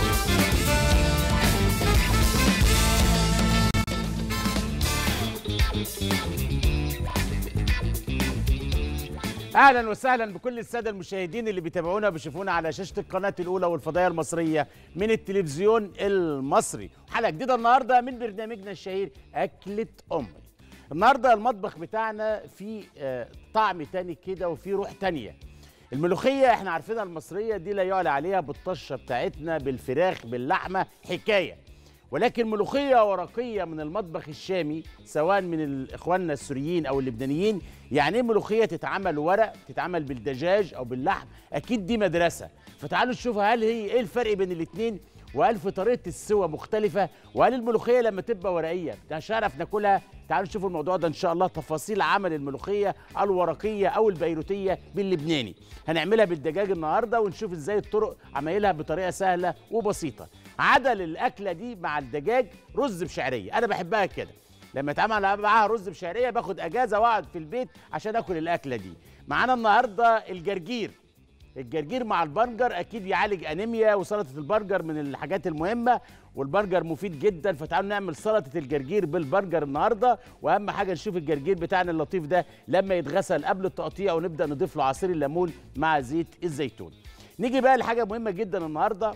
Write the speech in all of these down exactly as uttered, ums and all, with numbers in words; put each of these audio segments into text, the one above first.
اهلا وسهلا بكل الساده المشاهدين اللي بيتابعونا وبيشوفونا على شاشه القناه الاولى والفضائيه المصريه من التلفزيون المصري. حلقه جديده النهارده من برنامجنا الشهير اكله امي. النهارده المطبخ بتاعنا فيه آه طعم تاني كده وفيه روح تانيه. الملوخيه احنا عارفينها المصريه دي لا يعلى عليها بالطشه بتاعتنا بالفراخ باللحمه حكايه. ولكن ملوخيه ورقيه من المطبخ الشامي سواء من اخواننا السوريين او اللبنانيين. يعني ايه ملوخيه تتعمل ورق تتعمل بالدجاج او باللحم؟ اكيد دي مدرسه. فتعالوا نشوفها، هل هي ايه الفرق بين الاثنين، وهل في طريقه السوى مختلفه، وهل الملوخيه لما تبقى ورقيه مش هنعرف ناكلها؟ تعالوا نشوفوا الموضوع ده ان شاء الله، تفاصيل عمل الملوخيه الورقيه او البيروتيه باللبناني. هنعملها بالدجاج النهارده ونشوف ازاي الطرق عمايلها بطريقه سهله وبسيطه. عدل الاكله دي مع الدجاج رز بشعريه، انا بحبها كده. لما اتعمل معاها رز بشعريه باخد اجازه واقعد في البيت عشان اكل الاكله دي. معانا النهارده الجرجير. الجرجير مع البرجر اكيد يعالج انيميا، وسلطه البرجر من الحاجات المهمه، والبرجر مفيد جدا. فتعالوا نعمل سلطه الجرجير بالبرجر النهارده. واهم حاجه نشوف الجرجير بتاعنا اللطيف ده لما يتغسل قبل التقطيع، ونبدا نضيف له عصير الليمون مع زيت الزيتون. نيجي بقى لحاجه مهمه جدا النهارده.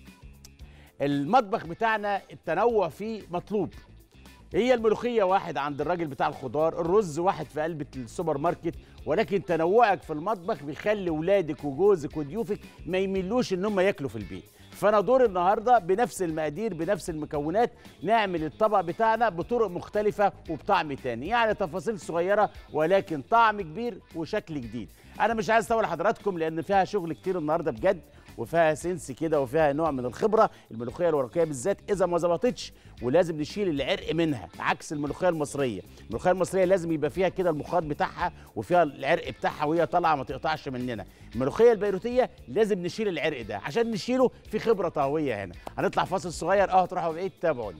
المطبخ بتاعنا التنوع فيه مطلوب. هي الملوخيه واحد عند الراجل بتاع الخضار، الرز واحد في قلب السوبر ماركت، ولكن تنوعك في المطبخ بيخلي ولادك وجوزك وضيوفك ما يميلوش ان هم ياكلوا في البيت. فانا دور النهارده بنفس المقادير بنفس المكونات نعمل الطبق بتاعنا بطرق مختلفه وبطعم تاني، يعني تفاصيل صغيره ولكن طعم كبير وشكل جديد. انا مش عايز اطول حضراتكم لان فيها شغل كتير النهارده بجد، وفيها سنس كده وفيها نوع من الخبره. الملوخيه الورقيه بالذات اذا ما ظبطتش ولازم نشيل العرق منها، عكس الملوخيه المصريه. الملوخيه المصريه لازم يبقى فيها كده المخاط بتاعها وفيها العرق بتاعها وهي طالعه ما تقطعش مننا. الملوخيه البيروتيه لازم نشيل العرق ده، عشان نشيله في خبره طهويه هنا. هنطلع فاصل صغير، اه تروحوا بعيد، تابعوني.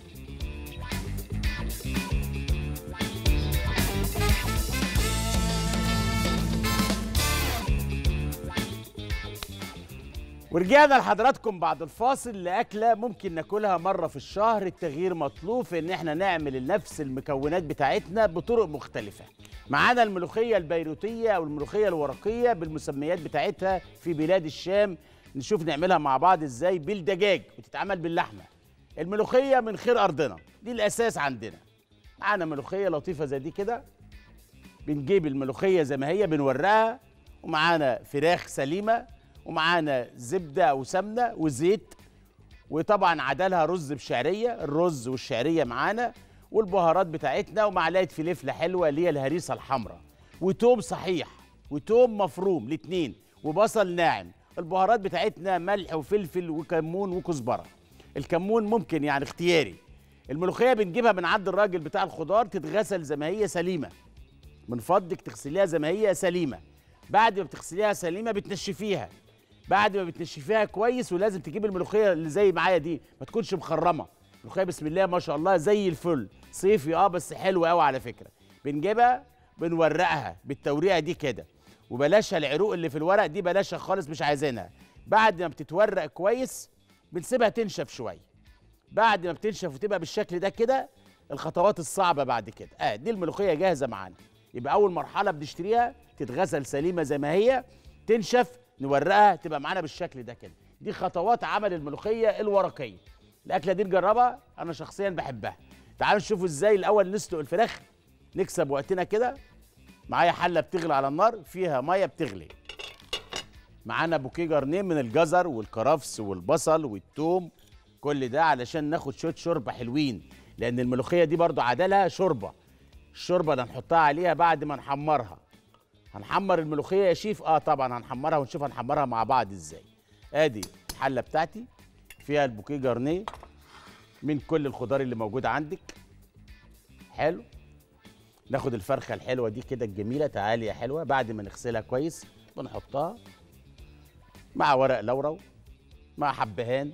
ورجعنا لحضراتكم بعد الفاصل لأكلة ممكن ناكلها مرة في الشهر. التغيير مطلوب في ان احنا نعمل نفس المكونات بتاعتنا بطرق مختلفة. معانا الملوخية البيروتية او الملوخية الورقية بالمسميات بتاعتها في بلاد الشام. نشوف نعملها مع بعض ازاي بالدجاج وتتعمل باللحمة. الملوخية من خير ارضنا، دي الاساس عندنا. معانا ملوخية لطيفة زي دي كده، بنجيب الملوخية زي ما هي بنورقها، ومعانا فراخ سليمة، ومعانا زبده او سمنه وزيت، وطبعا عدلها رز بشعريه، الرز والشعريه معانا، والبهارات بتاعتنا، ومعلقه فلفله حلوه اللي هي الهريسه الحمراء، وتوم صحيح وتوم مفروم الاثنين، وبصل ناعم. البهارات بتاعتنا ملح وفلفل وكمون وكزبره. الكمون ممكن يعني اختياري. الملوخيه بنجيبها من عند الراجل بتاع الخضار، تتغسل زي ما هي سليمه. من فضلك تغسليها زي ما هي سليمه. بعد ما بتغسليها سليمه بتنشفيها. بعد ما بتنشفيها كويس، ولازم تجيب الملوخيه اللي زي معايا دي ما تكونش مخرمه. الملوخيه بسم الله ما شاء الله زي الفل، صيفي اه بس حلوه قوي على فكره. بنجيبها بنورقها بالتوريقه دي كده، وبلاشها العروق اللي في الورق دي بلاشها خالص مش عايزينها. بعد ما بتتورق كويس بنسيبها تنشف شويه. بعد ما بتنشف وتبقى بالشكل ده كده، الخطوات الصعبه بعد كده اه دي الملوخيه جاهزه معانا. يبقى اول مرحله بنشتريها تتغسل سليمه زي ما هي، تنشف، نورقها، تبقى معانا بالشكل ده كده. دي خطوات عمل الملوخيه الورقيه. الاكله دي نجربها، انا شخصيا بحبها. تعالوا نشوفوا ازاي. الاول نسلق الفراخ، نكسب وقتنا كده. معايا حله بتغلي على النار فيها ميه بتغلي. معانا بوكيه جرنيه من الجزر والكرفس والبصل والثوم، كل ده علشان ناخد شويه شوربه حلوين، لان الملوخيه دي برضو عدلها شوربه. الشوربه اللي هنحطها عليها بعد ما نحمرها. هنحمر الملوخيه يا شيف؟ اه طبعا هنحمرها، ونشوف هنحمرها مع بعض ازاي. ادي الحله بتاعتي فيها البوكيه جرنيه من كل الخضار اللي موجود عندك. حلو. ناخد الفرخه الحلوه دي كده الجميله، تعالي يا حلوه، بعد ما نغسلها كويس بنحطها مع ورق لورو مع حبهان،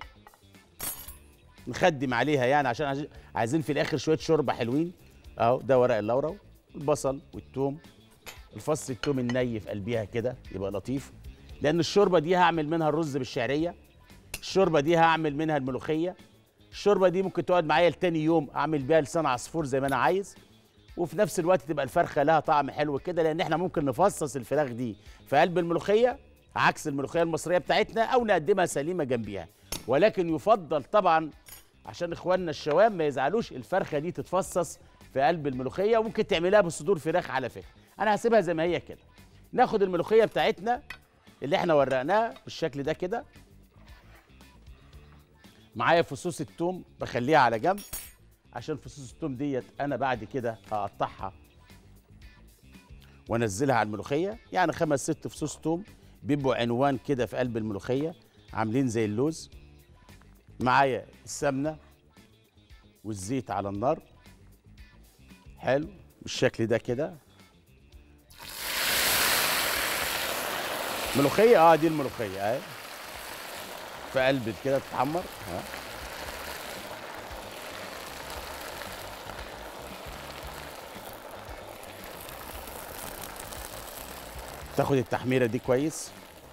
نخدم عليها يعني عشان عايزين في الاخر شويه شوربه حلوين. اهو ده ورق اللورو، البصل والثوم، الفص الثوم الني في قلبيها كده يبقى لطيف، لان الشوربه دي هعمل منها الرز بالشعريه. الشوربه دي هعمل منها الملوخيه. الشوربه دي ممكن تقعد معايا لتاني يوم، اعمل بيها لسان عصفور زي ما انا عايز، وفي نفس الوقت تبقى الفرخه لها طعم حلو كده، لان احنا ممكن نفصص الفراخ دي في قلب الملوخيه عكس الملوخيه المصريه بتاعتنا، او نقدمها سليمه جنبيها. ولكن يفضل طبعا عشان اخواننا الشوام ما يزعلوش الفرخه دي تتفصص في قلب الملوخيه، وممكن تعملها بصدور فراخ على فكره. انا هسيبها زي ما هي كده. ناخد الملوخيه بتاعتنا اللي احنا ورقناها بالشكل ده كده. معايا فصوص الثوم بخليها على جنب، عشان فصوص الثوم ديت انا بعد كده هقطعها وانزلها على الملوخيه. يعني خمس ست فصوص ثوم بيبقوا عنوان كده في قلب الملوخيه، عاملين زي اللوز. معايا السمنه والزيت على النار، حلو بالشكل ده كده. ملوخيه، اه دي الملوخيه اهي في قلب كده تتحمر. ها تاخد التحميره دي كويس.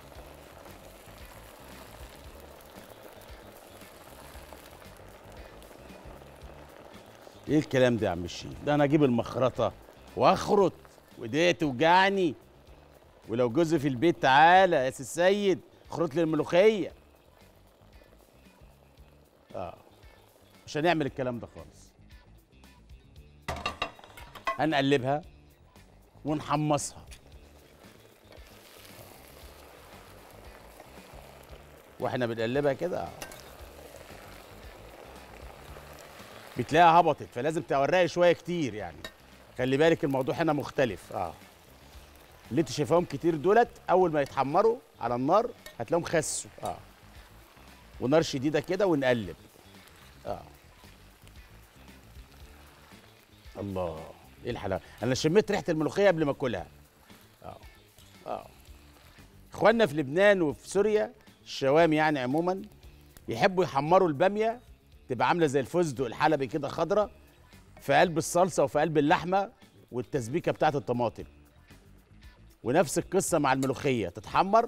ايه الكلام ده يا عم الشيخ؟ ده انا اجيب المخرطه واخرط وايديا توجعني، ولو جوزي في البيت تعالى يا سي السيد اخرط لي الملوخيه. اه مش هنعمل الكلام ده خالص. هنقلبها ونحمصها، واحنا بنقلبها كده بتلاقيها هبطت، فلازم تورقي شويه كتير. يعني خلي بالك الموضوع هنا مختلف. اه اللي انت شايفاهم كتير دولت اول ما يتحمروا على النار هتلاقيهم خسوا. اه ونار شديده كده ونقلب. اه الله، ايه الحلاوه! انا شميت ريحه الملوخيه قبل ما اكلها. اه اه اخواننا في لبنان وفي سوريا الشوام يعني عموما يحبوا يحمروا الباميه تبقى عامله زي الفستق الحلبي كده خضره في قلب الصلصه وفي قلب اللحمه والتسبيكه بتاعت الطماطم. ونفس القصه مع الملوخيه، تتحمر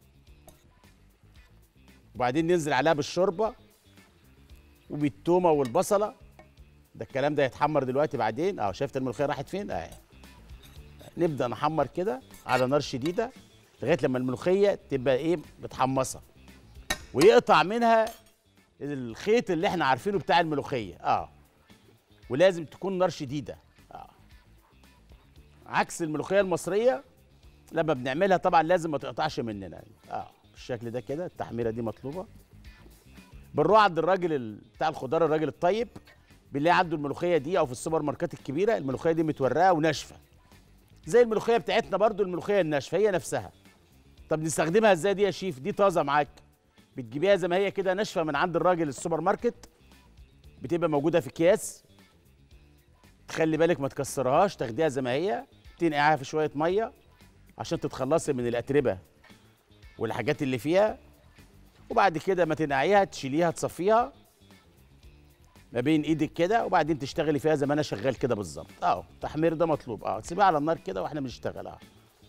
وبعدين ننزل عليها بالشوربه وبالتومه والبصله. ده الكلام ده يتحمر دلوقتي بعدين. اه شفت الملوخيه راحت فين؟ اه نبدا نحمر كده على نار شديده لغايه لما الملوخيه تبقى ايه، متحمصه، ويقطع منها الخيط اللي احنا عارفينه بتاع الملوخيه. اه ولازم تكون نار شديده. اه عكس الملوخيه المصريه لما بنعملها طبعا لازم ما تقطعش مننا. اه بالشكل ده كده. التحميره دي مطلوبه. بنروح عند الراجل بتاع الخضار، الراجل الطيب، بنلاقي عنده الملوخيه دي، او في السوبر ماركات الكبيره الملوخيه دي متورقه وناشفه زي الملوخيه بتاعتنا. برضو الملوخيه الناشفه هي نفسها. طب نستخدمها ازاي دي يا شيف؟ دي طازه معاك، بتجيبيها زي ما هي كده ناشفه من عند الراجل السوبر ماركت، بتبقى موجوده في اكياس. تخلي بالك ما تكسرهاش، تاخديها زي ما هي، تنقعيها في شويه ميه عشان تتخلصي من الاتربه والحاجات اللي فيها. وبعد كده ما تنقعيها تشيليها تصفيها ما بين ايدك كده، وبعدين تشتغلي فيها زي ما انا شغال كده بالظبط. اه التحمير ده مطلوب. اه تسيبيها على النار كده واحنا بنشتغل. اه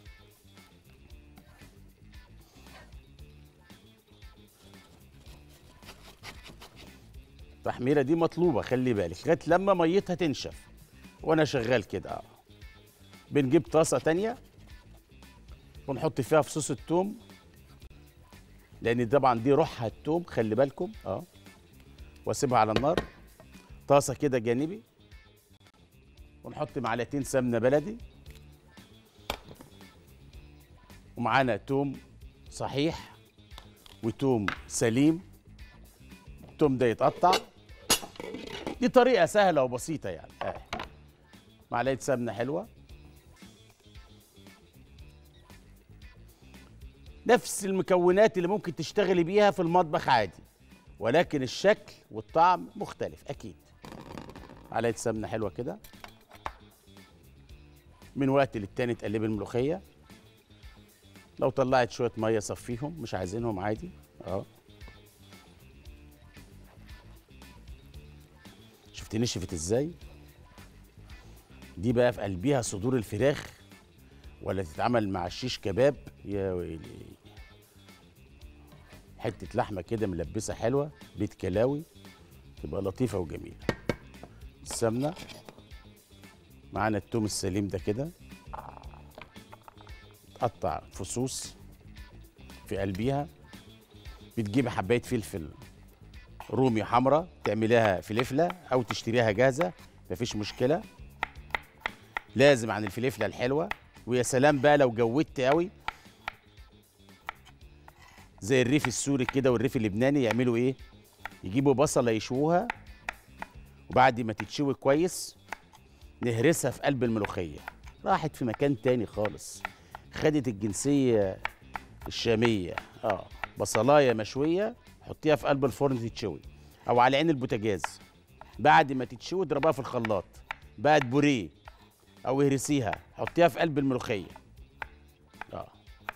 التحميره دي مطلوبه، خلي بالك لغايه لما ميتها تنشف وانا شغال كده. اه بنجيب طاسه تانية ونحط فيها فصوص الثوم، لان طبعا دي روحها الثوم، خلي بالكم. اه واسيبها على النار. طاسه كده جانبي، ونحط معلقتين سمنه بلدي، ومعانا توم صحيح وتوم سليم. التوم ده يتقطع. دي طريقه سهله وبسيطه يعني. آه. معلقه سمنه حلوه، نفس المكونات اللي ممكن تشتغلي بيها في المطبخ عادي، ولكن الشكل والطعم مختلف اكيد. معلقه سمنه حلوه كده. من وقت للتاني تقلبي الملوخيه. لو طلعت شويه ميه صفيهم، مش عايزينهم عادي. اه شفتي نشفت ازاي؟ دي بقى في قلبيها صدور الفراخ، ولا تتعمل مع الشيش كباب. يا ويلي حته لحمه كده ملبسه حلوه، بيت كلاوي، تبقى لطيفه وجميله. السمنه معانا، التوم السليم ده كده تقطع فصوص في قلبيها. بتجيبي حبايه فلفل رومي حمراء تعمليها فلفله او تشتريها جاهزه، مفيش مشكله. لازم عن الفلفله الحلوه. ويا سلام بقى لو جودت قوي زي الريف السوري كده والريف اللبناني، يعملوا ايه؟ يجيبوا بصله يشووها، وبعد ما تتشوي كويس نهرسها في قلب الملوخيه. راحت في مكان تاني خالص، خدت الجنسيه الشاميه. اه بصلايه مشويه حطيها في قلب الفرن تتشوي، او على عين البوتاجاز. بعد ما تتشوي اضربها في الخلاط بقت بوريه، او اهرسيها حطيها في قلب الملوخيه. اه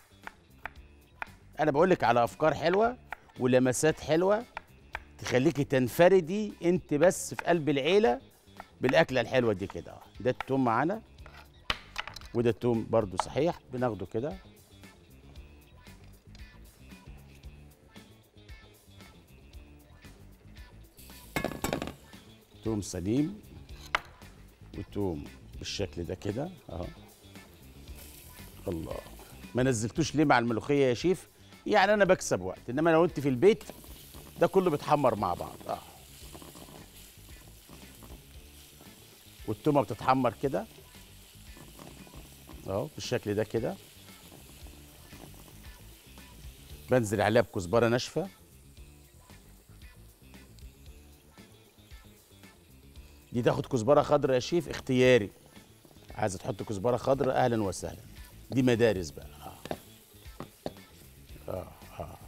انا بقول لك على افكار حلوه ولمسات حلوه تخليكي تنفردي انت بس في قلب العيله بالاكله الحلوه دي كده. اه ده التوم معانا، وده التوم برضو صحيح بناخده كده. توم سليم وتوم بالشكل ده كده اهو. الله، ما نزلتوش ليه مع الملوخيه يا شيف؟ يعني انا بكسب وقت، انما لو انت في البيت ده كله بيتحمر مع بعض. اه والتومه بتتحمر كده اهو بالشكل ده كده. بنزل عليها بكزبره ناشفه. دي تاخد كزبره خضراء يا شيف اختياري، عايزه تحط كزبره خضراء اهلا وسهلا، دي مدارس بقى. اه اه اه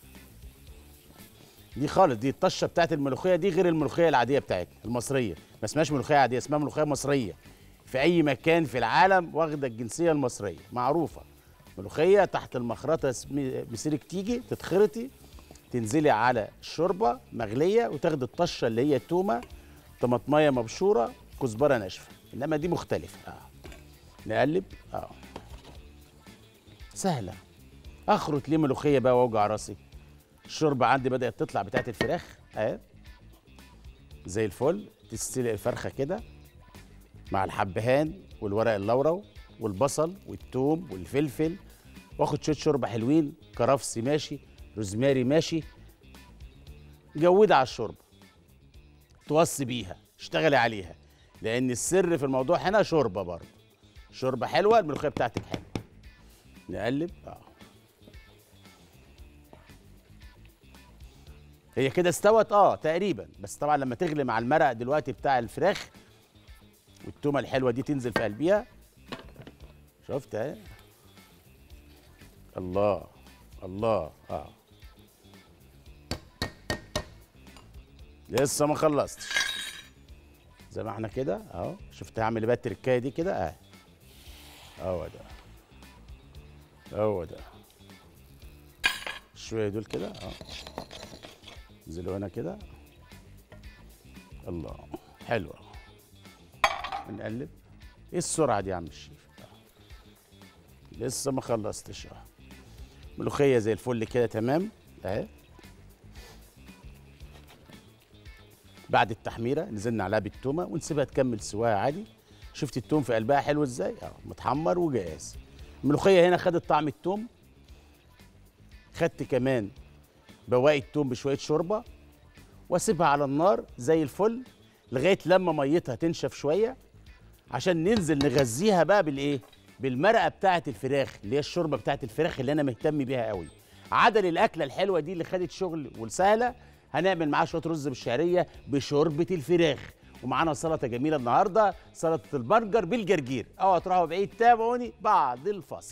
دي خالص، دي الطشه بتاعت الملوخيه دي غير الملوخيه العاديه بتاعتنا المصريه. ما اسمهاش ملوخيه عاديه، اسمها ملوخيه مصريه. في اي مكان في العالم واخده الجنسيه المصريه، معروفه. ملوخيه تحت المخرطه مسيرك تيجي تتخرطي، تنزلي على الشوربه مغليه وتاخدي الطشه اللي هي التومه، طماطمايه مبشوره، كزبره ناشفه. انما دي مختلفه. اه نقلب. اه سهله. اخرط ليه ملوخيه بقى واوجع راسي؟ الشوربه عندي بدات تطلع بتاعت الفراخ اهي زي الفل. تستلق الفرخه كده مع الحبهان والورق اللورو والبصل والثوم والفلفل، واخد شويه شوربه حلوين، كرفس ماشي، روزماري ماشي. جودي على الشوربه، توصي بيها، اشتغلي عليها، لان السر في الموضوع هنا شوربه برضه. شوربه حلوه الملوخيه بتاعتك حلوه. نقلب. اه هي كده استوت اه تقريبا، بس طبعا لما تغلي مع المرق دلوقتي بتاع الفراخ والتومه الحلوه دي تنزل في قلبيها. شفت اهي. الله الله. اه لسه ما خلصتش. زي ما احنا كده اهو. شفت هعمل بقى التركايه دي كده اهي. اهو ده هو ده. شويه دول كده اهو، انزلوا هنا كده. الله حلوه. نقلب. ايه السرعه دي يا عم الشيف؟ لسه ما خلصتش. اه ملوخيه زي الفل كده تمام اهي. بعد التحميره نزلنا عليها بالتومه ونسيبها تكمل سواها عادي. شفت التوم في قلبها حلو ازاي؟ اه متحمر وجاهز. الملوخيه هنا خدت طعم التوم، خدت كمان بواقي التوم بشويه شوربه، واسيبها على النار زي الفل لغايه لما ميتها تنشف شويه، عشان ننزل نغذيها بقى بالايه؟ بالمرقه بتاعه الفراخ اللي هي الشوربه بتاعه الفراخ اللي انا مهتم بيها قوي. عدل الاكله الحلوه دي اللي خدت شغل والسهله، هنعمل معاها شويه رز بالشعريه بشوربه الفراخ، ومعانا سلطه جميله النهارده، سلطه البرجر بالجرجير. اوعوا تروحوا بعيد، تابعوني بعد الفاصل.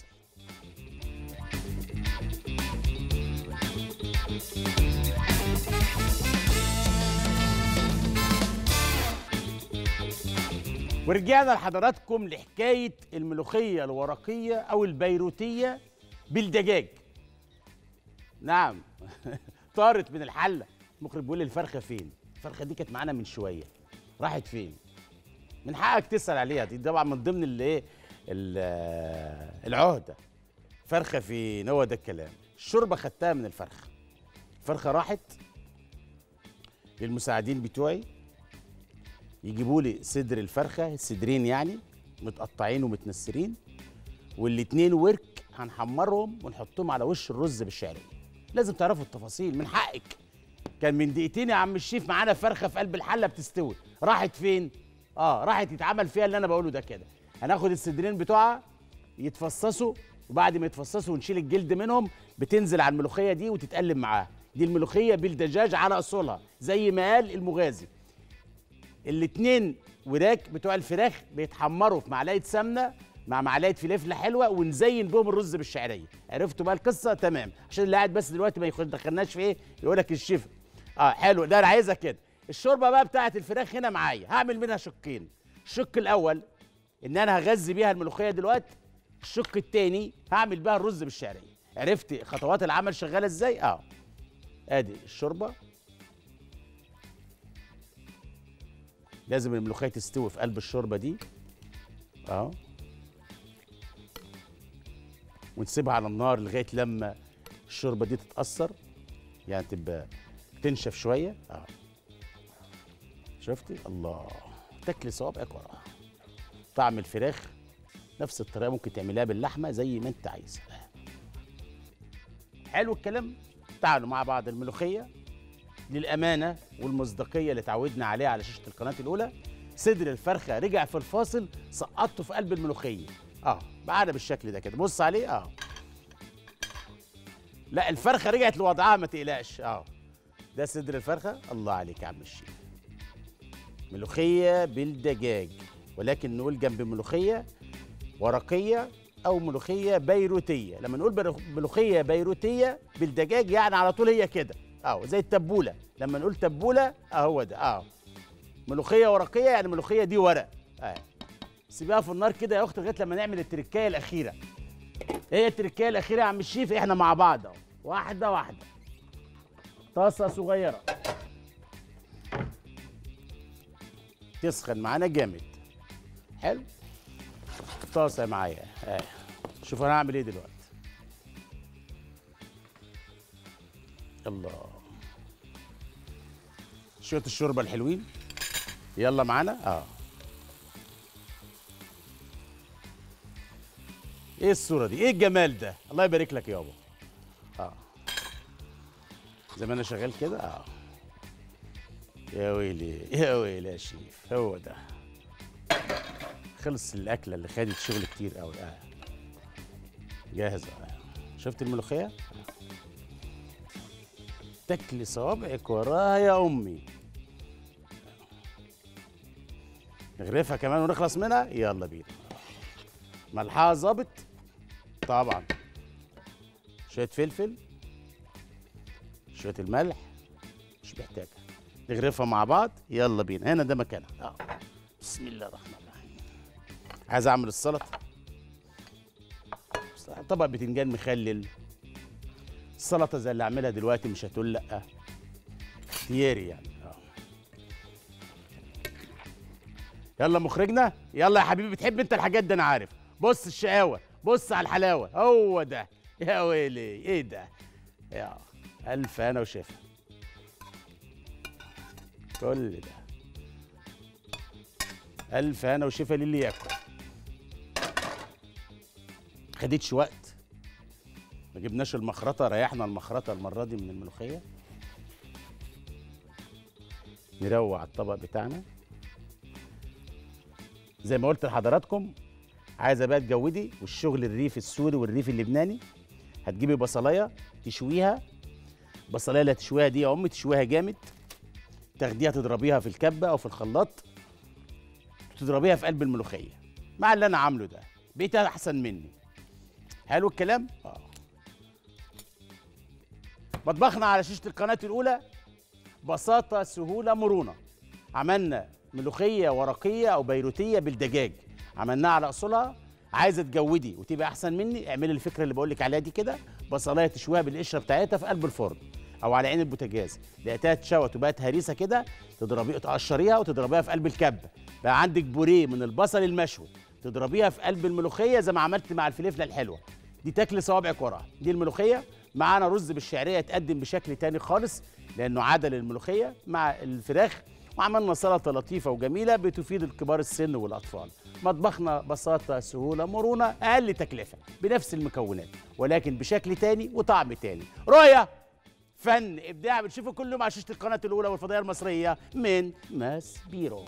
ورجعنا لحضراتكم لحكايه الملوخيه الورقيه او البيروتيه بالدجاج. نعم. طارت من الحله. المخرج بيقول لي الفرخه فين؟ الفرخه دي كانت معانا من شويه، راحت فين؟ من حقك تسال عليها، دي طبعا من ضمن الايه العهده. فرخه فين؟ هو ده الكلام. الشوربه خدتها من الفرخه، الفرخه راحت للمساعدين بتوعي يجيبوا لي صدر الفرخه، الصدرين يعني متقطعين ومتنسرين، والاتنين ورك هنحمرهم ونحطهم على وش الرز بالشعريه. لازم تعرفوا التفاصيل، من حقك. كان من دقيقتين يا عم الشيف معانا فرخه في قلب الحله بتستوي، راحت فين؟ اه راحت يتعمل فيها اللي انا بقوله ده كده. هناخد الصدرين بتوعها يتفصصوا، وبعد ما يتفصصوا ونشيل الجلد منهم بتنزل على الملوخيه دي وتتقلب معاها. دي الملوخيه بالدجاج على اصولها زي ما قال المغازي. الاتنين وراك بتوع الفراخ بيتحمروا في معلقه سمنه مع معلقه فلفل حلوه ونزين بهم الرز بالشعريه. عرفتوا بقى القصه؟ تمام. عشان اللي قاعد بس دلوقتي ما يدخلناش في ايه يقول لك الشيف. اه حلو ده، انا عايزها كده. الشوربه بقى بتاعت الفراخ هنا معايا هعمل منها شقين. الشق الاول ان انا هغذي بيها الملوخيه دلوقتي، الشق الثاني هعمل بيها الرز بالشعريه. عرفت خطوات العمل شغاله ازاي؟ اه ادي الشوربه. لازم الملوخيه تستوي في قلب الشوربه دي اه، ونسيبها على النار لغايه لما الشوربه دي تتاثر، يعني تبقى تنشف شويه اه. شفتي؟ الله، تاكلي صوابعك وراها. طعم الفراخ نفس الطريقه ممكن تعمليها باللحمه زي ما انت عايزه. حلو الكلام. تعالوا مع بعض الملوخيه للامانه والمصداقيه اللي اتعودنا عليها على شاشه القناه الاولى. صدر الفرخه رجع في الفاصل، سقطته في قلب الملوخيه اه، معانا بالشكل ده كده. بص عليه اه. لا الفرخه رجعت لوضعها ما تقلقش اه. ده صدر الفرخه. الله عليك يا عم الشيف. ملوخيه بالدجاج، ولكن نقول جنب ملوخيه ورقيه او ملوخيه بيروتيه. لما نقول ملوخيه بيروتيه بالدجاج يعني على طول هي كده اه، زي التبوله. لما نقول تبوله اهو ده اه. ملوخيه ورقيه يعني ملوخيه دي ورق اه. سيبها في النار كده يا اختي لغايه لما نعمل التركايه الاخيره. ايه هي التركايه الاخيره يا عم الشيف؟ احنا مع بعض اهو، واحده واحده. طاسه صغيره تسخن معانا جامد. حلو. طاسه معايا اه. شوف انا هعمل ايه دلوقتي. الله، شويه الشوربه الحلوين يلا معانا اه. ايه الصوره دي؟ ايه الجمال ده؟ الله يبارك لك يابا اه. زي ما انا شغال كده اه. يا ويلي يا ويلي يا شيف، هو ده خلص الاكله اللي خدت شغل كتير قوي اه. جاهزه اه. شفت الملوخيه؟ تاكلي صوابعك وراها يا امي. نغرفها كمان ونخلص منها. يلا بينا. ملحها ظابط طبعا، شويه فلفل، شويه الملح مش محتاجه. نغرفها مع بعض. يلا بينا. هنا ده مكانها اه. بسم الله الرحمن الرحيم. عايز اعمل السلطه. طبق بتنجان مخلل، السلطه زي اللي اعملها دلوقتي مش هتقول لا، اختياري يعني اه. يلا مخرجنا، يلا يا حبيبي. بتحب انت الحاجات دي انا عارف. بص الشقاوه، بص على الحلاوه، هو ده. يا ويلي ايه ده؟ يا الف انا وشفا. كل ده الف انا وشفا للي ياكل. خدتش وقت، ما جبناش المخرطه، ريحنا المخرطه المره دي من الملوخيه. نروق على الطبق بتاعنا زي ما قلت لحضراتكم. عايزه بقى تجودي والشغل الريف السوري والريف اللبناني. هتجيبي بصلايه تشويها. البصلايه اللي هتشويها دي يا امي تشويها جامد، تاخديها تضربيها في الكبه او في الخلاط، تضربيها في قلب الملوخيه مع اللي انا عامله ده. بقيت احسن مني. حلو الكلام اه. مطبخنا على شاشه القناه الاولى بساطه سهوله مرونه. عملنا ملوخيه ورقيه او بيروتيه بالدجاج، عملناها على اصولها. عايزه تجودي وتبقى احسن مني، اعملي الفكره اللي بقول لك عليها دي كده. بصلايه تشويها بالقشره بتاعتها في قلب الفرن او على عين البوتاجاز. لقيتها اتشوت وبقت هريسه كده، تضربيها تقشريها وتضربيها في قلب الكبه. بقى عندك بوريه من البصل المشوي، تضربيها في قلب الملوخيه زي ما عملت مع الفلفله الحلوه دي. تاكلي صوابعك وراها. دي الملوخيه معانا رز بالشعريه يتقدم بشكل تاني خالص لانه عدل الملوخيه مع الفراخ. وعملنا سلطه لطيفه وجميله بتفيد الكبار السن والاطفال. مطبخنا بساطه، سهوله، مرونه، اقل تكلفه بنفس المكونات ولكن بشكل تاني وطعم تاني. رؤيه، فن، ابداع، بتشوفوا كل يوم على شاشه القناه الاولى والفضائيه المصريه من ماس بيرو.